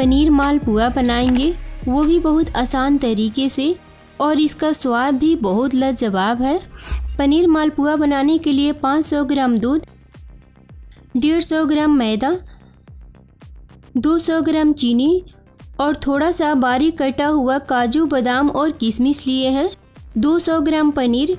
पनीर मालपुआ बनाएंगे, वो भी बहुत आसान तरीके से, और इसका स्वाद भी बहुत लाजवाब है। पनीर मालपुआ बनाने के लिए 500 ग्राम दूध, 150 ग्राम मैदा, 200 ग्राम चीनी और थोड़ा सा बारीक कटा हुआ काजू, बादाम और किशमिश लिए हैं, 200 ग्राम पनीर।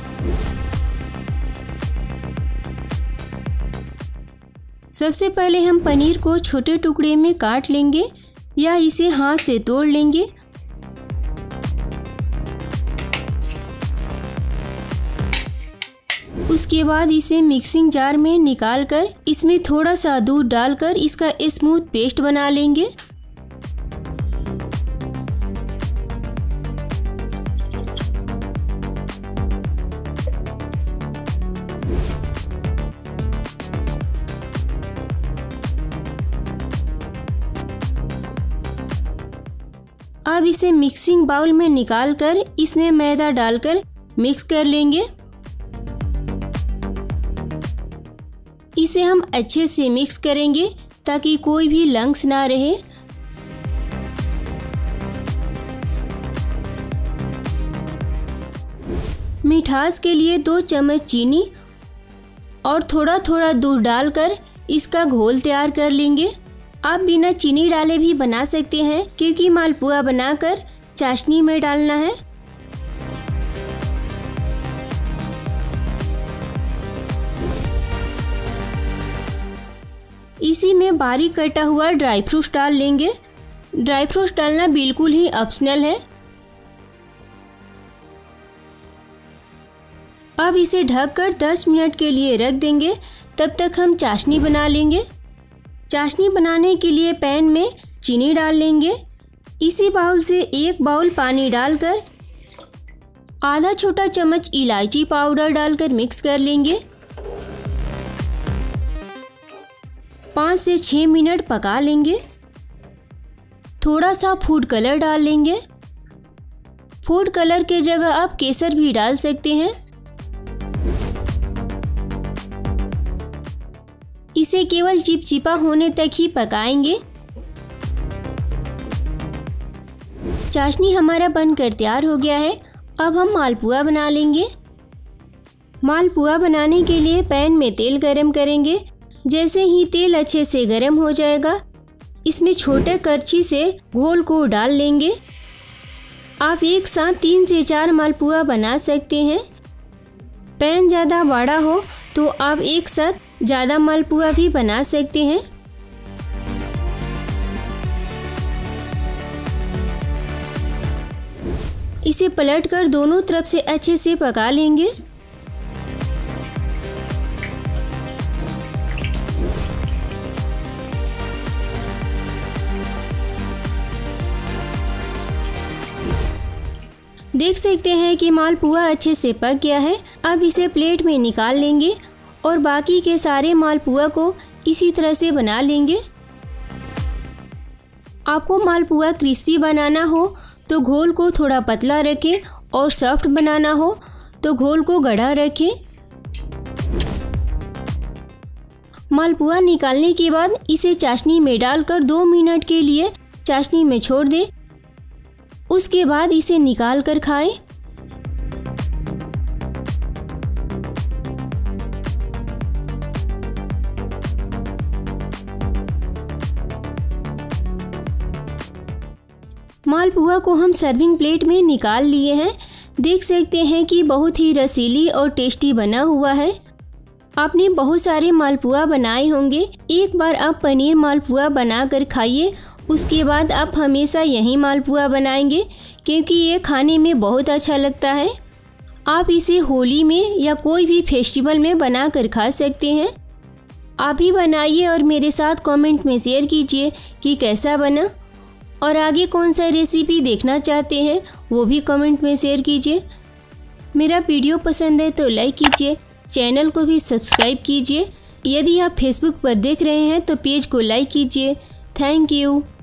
सबसे पहले हम पनीर को छोटे टुकड़े में काट लेंगे या इसे हाथ से तोड़ लेंगे। उसके बाद इसे मिक्सिंग जार में निकालकर इसमें थोड़ा सा दूध डालकर इसका स्मूथ पेस्ट बना लेंगे। अब इसे मिक्सिंग बाउल में निकालकर इसमें मैदा डालकर मिक्स कर लेंगे। इसे हम अच्छे से मिक्स करेंगे ताकि कोई भी लम्स ना रहे। मिठास के लिए 2 चम्मच चीनी और थोड़ा थोड़ा दूध डालकर इसका घोल तैयार कर लेंगे। आप बिना चीनी डाले भी बना सकते हैं, क्योंकि मालपुआ बनाकर चाशनी में डालना है। इसी में बारीक कटा हुआ ड्राई फ्रूट्स डाल लेंगे। ड्राई फ्रूट्स डालना बिल्कुल ही ऑप्शनल है। अब इसे ढककर 10 मिनट के लिए रख देंगे। तब तक हम चाशनी बना लेंगे। चाशनी बनाने के लिए पैन में चीनी डाल लेंगे। इसी बाउल से 1 बाउल पानी डालकर आधा छोटा चम्मच इलायची पाउडर डालकर मिक्स कर लेंगे। 5 से 6 मिनट पका लेंगे। थोड़ा सा फूड कलर डाल लेंगे। फूड कलर के जगह आप केसर भी डाल सकते हैं। इसे केवल चिपचिपा होने तक ही पकाएंगे। चाशनी हमारा बनकर तैयार हो गया है। अब हम मालपुआ बना लेंगे। मालपुआ बनाने के लिए पैन में तेल गरम करेंगे। जैसे ही तेल अच्छे से गरम हो जाएगा, इसमें छोटे करछी से घोल को डाल लेंगे। आप एक साथ 3 से 4 मालपुआ बना सकते हैं। पैन ज़्यादा बड़ा हो तो आप एक साथ ज़्यादा मालपुआ भी बना सकते हैं। इसे पलटकर दोनों तरफ से अच्छे से पका लेंगे। देख सकते हैं कि मालपुआ अच्छे से पक गया है। अब इसे प्लेट में निकाल लेंगे और बाकी के सारे मालपुआ को इसी तरह से बना लेंगे। आपको मालपुआ क्रिस्पी बनाना हो तो घोल को थोड़ा पतला रखें और सॉफ्ट बनाना हो तो घोल को गाढ़ा रखें। मालपुआ निकालने के बाद इसे चाशनी में डालकर 2 मिनट के लिए चाशनी में छोड़ दें। उसके बाद इसे निकाल कर खाएं। मालपुआ को हम सर्विंग प्लेट में निकाल लिए हैं। देख सकते हैं कि बहुत ही रसीली और टेस्टी बना हुआ है। आपने बहुत सारे मालपुआ बनाए होंगे। एक बार आप पनीर मालपुआ बना कर खाइए, उसके बाद आप हमेशा यही मालपुआ बनाएंगे, क्योंकि ये खाने में बहुत अच्छा लगता है। आप इसे होली में या कोई भी फेस्टिवल में बना कर खा सकते हैं। आप भी बनाइए और मेरे साथ कमेंट में शेयर कीजिए कि कैसा बना, और आगे कौन सा रेसिपी देखना चाहते हैं वो भी कमेंट में शेयर कीजिए। मेरा वीडियो पसंद है तो लाइक कीजिए, चैनल को भी सब्सक्राइब कीजिए। यदि आप फेसबुक पर देख रहे हैं तो पेज को लाइक कीजिए। Thank you.